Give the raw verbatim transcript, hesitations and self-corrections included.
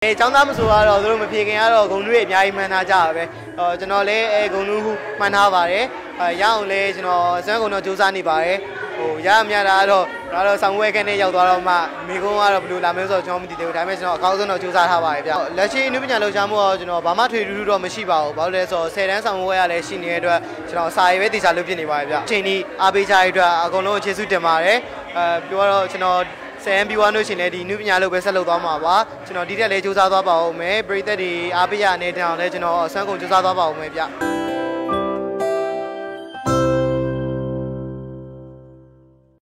အဲចောင်းသားမဆိုတော့သူတို့မဖြေခင်ကတော့ဂုံတွေအများကြီးမှန်းထားကြပါပဲအော်ကျွန်တော်လည်းအဲဂုံလူမှန်းထားပါတယ်အဲရအောင်လဲကျွန်တော်စမ်းကုံတော့စူးစမ်းနေပါတယ်ဟိုရအများတာတော့ဒါတော့ဆောင်းဝဲခန်းနဲ့ရောက်သွားတော့မှမိကုန်းကတော့ဘယ်လိုလာမလဲဆိုတော့ကျွန်တော်မသိသေးဘူးဒါပေမဲ့ကျွန်တော်အကောင်းဆုံးတော့စူးစမ်းထားပါတယ်ဗျလက်ရှိအနုပညာလှုပ်ရှားမှုတော့ကျွန်တော်ဘာမှထွေထူးထူးတော့မရှိပါဘူးဘာလို့လဲဆိုတော့ဆယ်တန်းဆောင်းဝဲရလည်းရှိနေတဲ့အတွက်ကျွန်တော်စာရေးပဲတေချာလုပ်ဖြစ်နေပါတယ်ဗျအချိန်ကြီးအားပေးကြတဲ့အတွက်အကုန်လုံးအခြေစုတင်ပါတယ်အဲပြောတော့ကျွန်တော်ဆယ်ပြီးွားလို့ရှိရင်လည်းဒီနုပညာလုပ်ပဲဆက်လုပ်သွားမှာပါကျွန်တော်ဒီတက်လည်းစူးစမ်းသွားပါဦးမယ်ပရိသတ်တွေအားပေးရနေတဲ့အောင်လည်းကျွန်တော်ဆွမ်းကုန်စူးစမ်းသွားပါဦးမယ်ဗျ